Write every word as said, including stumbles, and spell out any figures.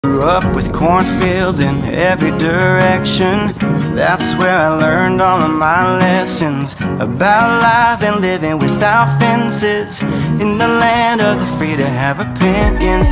Grew up with cornfields in every direction. That's where I learned all of my lessons about life and living without fences, in the land of the free to have opinions.